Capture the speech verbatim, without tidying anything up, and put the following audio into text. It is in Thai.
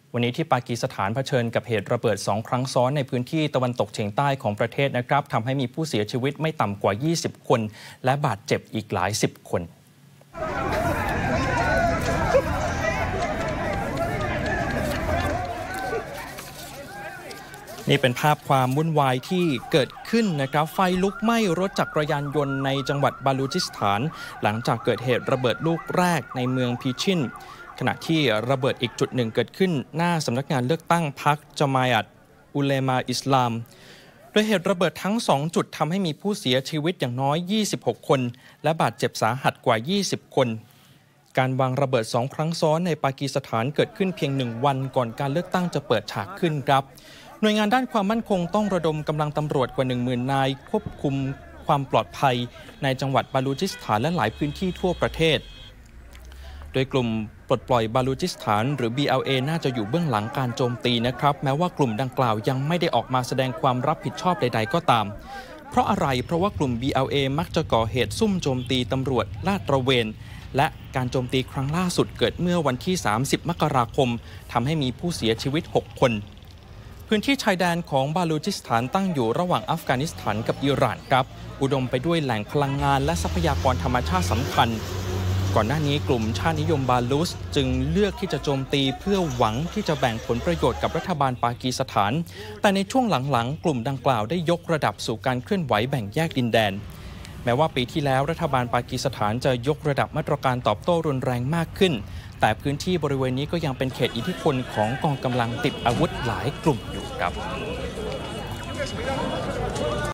วันนี้ที่ปากีสถานเผชิญกับเหตุระเบิดสองครั้งซ้อนในพื้นที่ตะวันตกเฉียงใต้ของประเทศนะครับทำให้มีผู้เสียชีวิตไม่ต่ำกว่ายี่สิบคนและบาดเจ็บอีกหลายสิบคนนี่เป็นภาพความวุ่นวายที่เกิดขึ้นนะครับไฟลุกไหม้รถจักรยานยนต์ในจังหวัดบาลูจิสถานหลังจากเกิดเหตุระเบิดลูกแรกในเมืองพีชินขณะที่ระเบิดอีกจุดหนึ่งเกิดขึ้นหน้าสำนักงานเลือกตั้งพรรคจามายะต์อุเลมาอิสลามโดยเหตุระเบิดทั้งสองจุดทำให้มีผู้เสียชีวิตอย่างน้อยยี่สิบหกคนและบาดเจ็บสาหัสกว่ายี่สิบคนการวางระเบิดสองครั้งซ้อนในปากีสถานเกิดขึ้นเพียงหนึ่งวันก่อนการเลือกตั้งจะเปิดฉากขึ้นครับหน่วยงานด้านความมั่นคงต้องระดมกำลังตำรวจกว่า หนึ่งหมื่น นายควบคุมความปลอดภัยในจังหวัดบาลูจิสถานและหลายพื้นที่ทั่วประเทศโดยกลุ่มปลดปล่อยบาลูจิสถานหรือ บี แอล เอ น่าจะอยู่เบื้องหลังการโจมตีนะครับแม้ว่ากลุ่มดังกล่าวยังไม่ได้ออกมาแสดงความรับผิดชอบใดๆก็ตามเพราะอะไรเพราะว่ากลุ่ม บี แอล เอ มักจะก่อเหตุซุ่มโจมตีตำรวจลาดตระเวนและการโจมตีครั้งล่าสุดเกิดเมื่อวันที่สามสิบมกราคมทำให้มีผู้เสียชีวิตหกคนพื้นที่ชายแดนของบาลูจิสถานตั้งอยู่ระหว่างอัฟกานิสถานกับอิหร่านครับอุดมไปด้วยแหล่งพลังงานและทรัพยากรธรรมชาติสำคัญก่อนหน้านี้กลุ่มชาตินิยมบาลูชจึงเลือกที่จะโจมตีเพื่อหวังที่จะแบ่งผลประโยชน์กับรัฐบาลปากีสถานแต่ในช่วงหลังๆกลุ่มดังกล่าวได้ยกระดับสู่การเคลื่อนไหวแบ่งแยกดินแดนแม้ว่าปีที่แล้วรัฐบาลปากีสถานจะยกระดับมาตรการตอบโต้รุนแรงมากขึ้นแต่พื้นที่บริเวณนี้ก็ยังเป็นเขตอิทธิพลของกองกำลังติดอาวุธหลายกลุ่มอยู่ครับ